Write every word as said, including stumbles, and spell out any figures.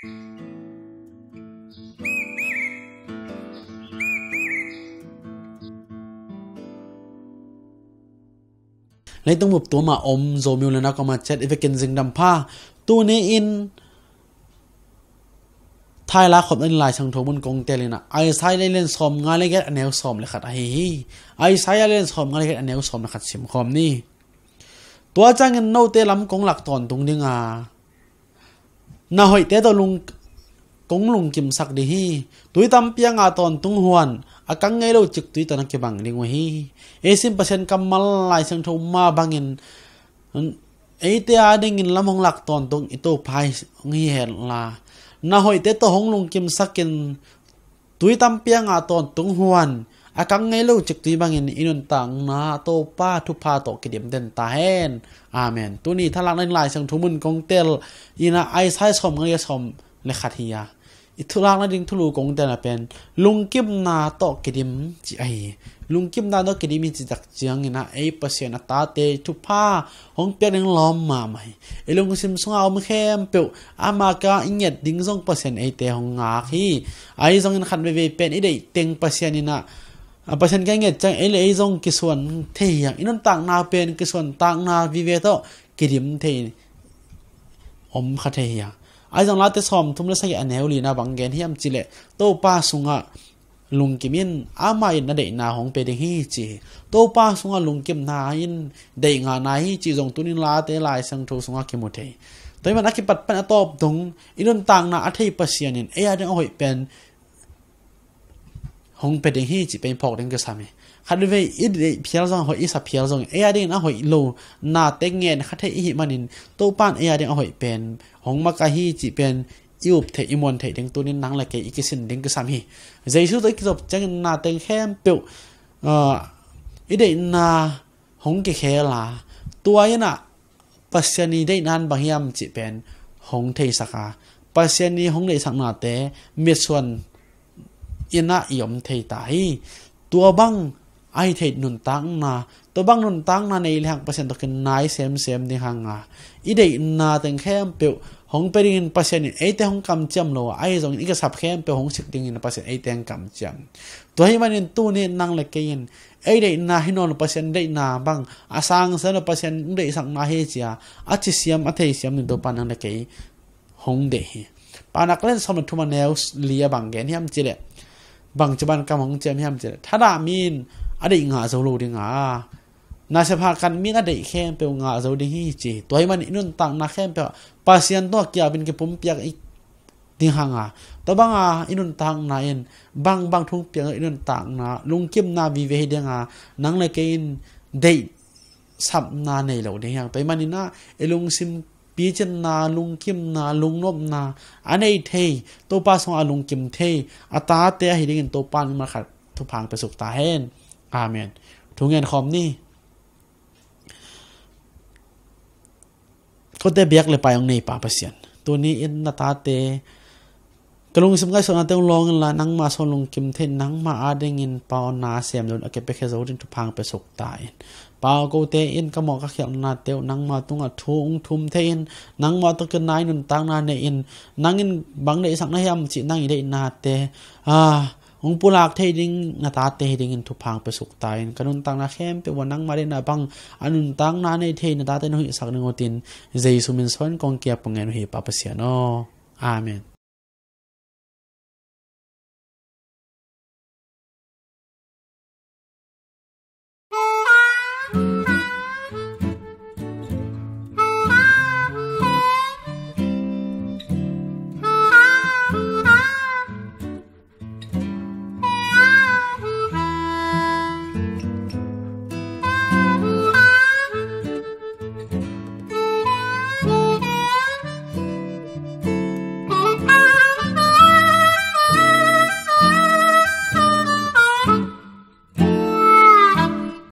lấy tung một tổ mà ôm rồi miêu lên nó có mà chết về kinh dừng đầm pha tu này in thái lá khom in lại sang thổ bún công tê lên à ai sai lên lên xóm ngay lên cái anh em xóm là khát ai ai sai lên xóm ngay lên cái anh em xóm là khát xìm khom niตัวจังเงินโนเตล้ำกงหลักตอนตรงนี้งาน่าหอยเตตัวลุงกงลุงกิมสักดีฮีตุยตำเปียงอาตอนตุงหวนอากังไงเราจิกตุยตอนนักเก็บบังดิงวะฮีเอซิมเปอร์เซ็นต์กำมัลลายสังทมาบังเงินไอเตอาดิงินล้ำหงหลักตอนตรงอิโตพายงี้เห็นละน่าหอยเตตัวหงลุงกิมสักกินตุยตำเปียงอาตอนตุงหวนอากังไงลูกจิกตีบางอินอินุนตังนาโตป้าทุพาโตกิเดียมเด่นตาเฮนอาเมนตัวนี้ถ้าลักในลายสังทุมุนกงเตลอีน่าไอใช้สมเงยสมเลขาธิยาอิทุลักในดิ่งทุลูกงเตลเป็นลุงกิมนาโตกิเดียมจีไอลุงกิมนาโตกิเดียมจีจักเจียงอิน่าไอเปอร์เซ็นต์ตาเตทุพาหงเปียงล้อมมาไหมไอลุงซิมสงเอาไม่เข้มเปียวอามากาอินเยดดิ่งซงเปอร์เซ็นต์ไอเตหงงาคีไอซงอินขันเวเวเป็นไอเดเต็งเปอร์เซ็นต์อิน่าอาประชันแกงเงจังเอเลไอซงกิส่วนเทียงอินนต่างนาเป็นกิส่วนต่างนาวิเวโตกิดิมเทียอมขัดเทียไอจังลาเตสอมทุ่มละสักอันเฮลีนาบังเกนที่ยำจิเลโตป้าสุงะลุงกิมินอามาอินนาเดนาของเปเดฮีจีโตป้าสุงะลุงกิมนาอินเดงานาฮีจีจงตุนิลาเตลายสังโทสุงะกิมุเทแต่มันนักกิปัดเป็นอตอบตรงอินนต่างนาอัฐิปัสยานินเอียดังเอาไว้เป็นหงเป็นอย่างที่จีเป็นพอกเด้งก็สามีคันด้วยอีเดียเพียรซองหอยอีสับเพียรซองเอียเด้งอ่ะหอยโลนาเต็งเงินคัดให้อีมันนินโตป้านเอียเด้งอ่ะหอยเป็นหงมากะฮีจีเป็นอิวเทอิมอนเทเด้งตัวนี้นังละเกอีกิสินเด้งก็สามีใจสู้ตัวกิจบจังนาเต็งแค่เปียวเอ่ออีเดียนาหงเกเคลาตัวยันอ่ะปัสยานีได้นานบางยามจีเป็นหงเทสักาปัสยานีหงได้สักนาเตมีส่วนอินะยอมเทตายตัวบังไอเทนุนตังนาตัวบังนุนตังนาในเรื่องเปอร์เซ็นต์ตกินนายเซมเซมในหางาอีเดนาแต่งแค่เปียวหงไปดินเปอร์เซ็นต์ไอเตหงกำจำโลไอตรงนี้ก็สับแค่เปียวหงสิบดินเปอร์เซ็นต์ไอเตงกำจำตัวให้มันเป็นตู้นี่นั่งเล็กกินไอเดนาให้นอนเปอร์เซ็นต์ได้นาบังอาสังเซนเปอร์เซ็นต์ได้สังนาเฮจียอาชิเซียมอาเทเซียมในตัวปานังเล็กกิหงเดฮีปานักเล่นสมัยทุมันแนวเลียบังแกนที่ยำจีเลบางจับันกำของเจมยามเจถ้าด่ามีนอดีตงาโซลูดิงานาสภากันมีนอดีตแค่เปียวงาโซดิฮีจีตัวให้มันนุ่นต่างนาแค่เปียวปาเซียนตัวเกี่ยวเป็นกับผมเปียกอีกดิหางาตัวบางอ่ะอินุ่นต่างนาเอ็นบางบางทุ่งเปียกอินุ่นต่างนาลุงเก็บนาวิเวเดียงานังเลยกินได้สับนาในเหล่านี้อย่างตัวมันนี่นะไอลุงซิมปีจันนาลุงกิมนาลุงนบนาอันนี้เทตัวป้าส่งอาลุงกิมเทอัตาเตะให้ได้เงินตัวป้านี่มาขัดทุกพังไปสุขตาเห็นอาเมนทุกเงินคอมนี่ก็ได้เบียกเลยไปองในป่าเปอร์เซียนตัวนี้อินนาตาเตกลุงสมัยส่วนอันเตงลองกันละนังมาส่งลุงกิมเทนังมาอาได้เงินปานาเสียมโดนอเก็บไปแค่โซ่ถึงทุกพังไปสุขตาเห็นปาโกเตอินก็มองก็เขียนนาเตียวนังมาตุงอัดทุ่งทุ่มเทอินนังมาตุกันนายนุนตังนาเนอินนังอินบังเดสักนายมจินังอินเดนาเตอ่าองปุลากเทดิงนาตาเตดิงอินทุพังไปสุกตายกันนุนตังนาเข้มไปวันนังมาเดนาบังอนุนตังนาในเทนาตาเตนุหิสักนึงอตินเจสุมินสวนกองเกียบปงเงินหิปาปเสียโนอาเมน